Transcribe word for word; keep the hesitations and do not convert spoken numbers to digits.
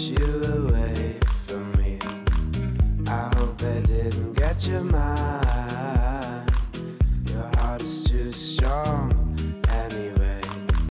you away from me. I hope they didn't get your mind.